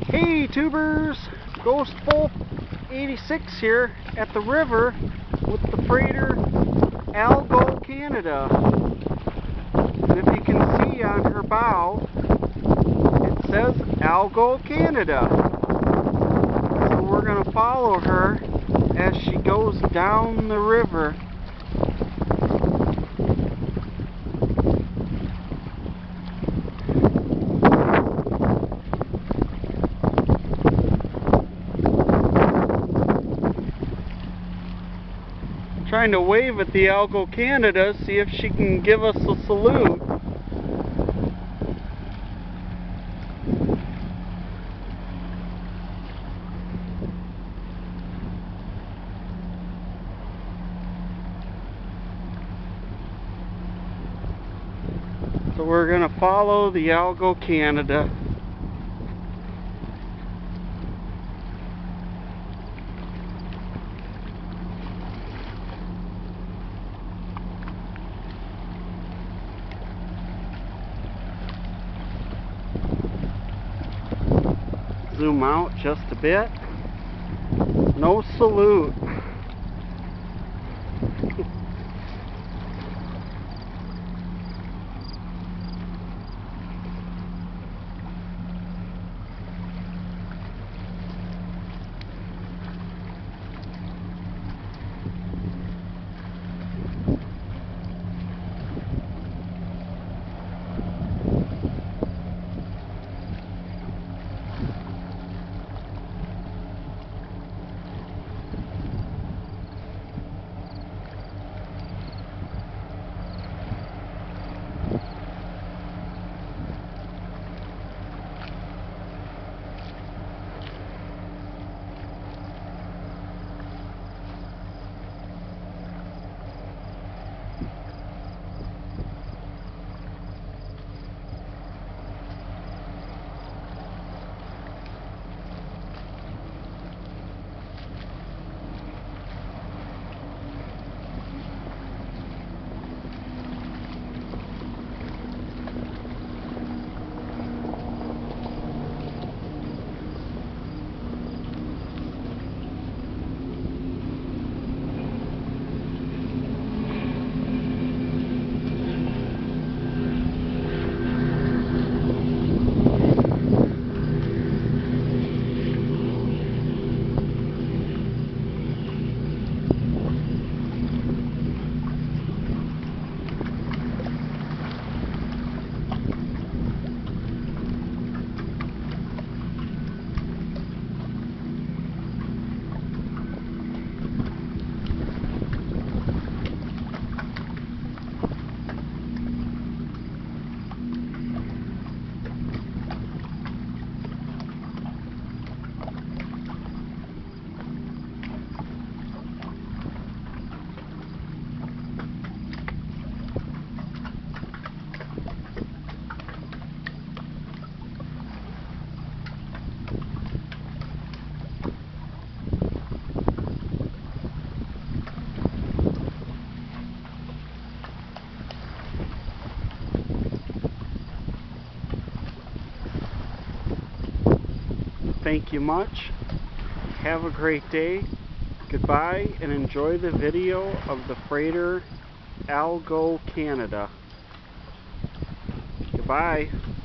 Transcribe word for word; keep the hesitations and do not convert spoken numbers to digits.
Hey tubers, Ghost Wolf eighty-six here at the river with the freighter AlgoCanada. And if you can see on her bow, it says AlgoCanada. So we're going to follow her as she goes down the river. Trying to wave at the AlgoCanada, see if she can give us a salute. So we're going to follow the AlgoCanada. Zoom out just a bit. No salute. Thank you much. Have a great day. Goodbye, and enjoy the video of the freighter AlgoCanada. Goodbye.